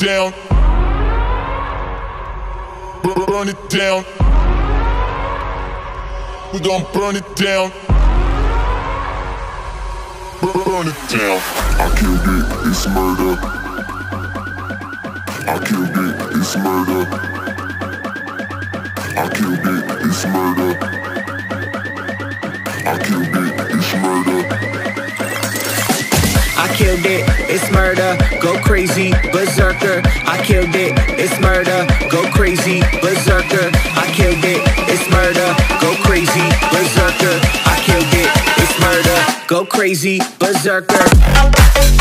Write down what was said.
down. Burn it down. We gon' burn it down. Burn it down. I killed it, it's murder. I killed it, it's murder. I killed it, it's murder. I killed it, it's murder. I killed it, it's murder, go crazy, berserker. I killed it, it's murder, go crazy, berserker. I killed it, it's murder, go crazy, berserker. I killed it, it's murder, go crazy, berserker.